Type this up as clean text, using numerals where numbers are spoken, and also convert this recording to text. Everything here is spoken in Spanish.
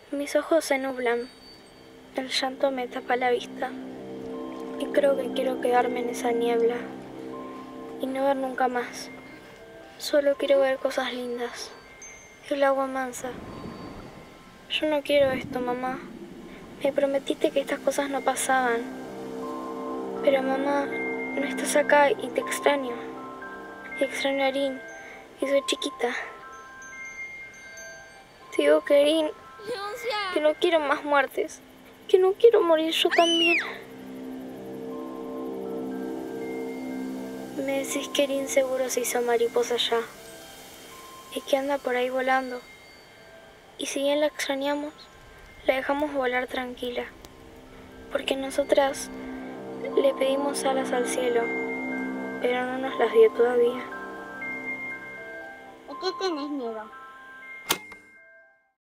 Mis ojos se nublan, el llanto me tapa la vista y creo que quiero quedarme en esa niebla y no ver nunca más. Solo quiero ver cosas lindas, el agua mansa. Yo no quiero esto, mamá. Me prometiste que estas cosas no pasaban. Pero mamá, no estás acá y te extraño. Y extraño a Erin y soy chiquita. Te digo que Erin, que no quiero más muertes, que no quiero morir yo también. Me decís que Erin seguro se hizo mariposa ya y que anda por ahí volando. Y si bien la extrañamos, la dejamos volar tranquila, porque nosotras le pedimos alas al cielo, pero no nos las dio todavía. ¿De qué tenés miedo?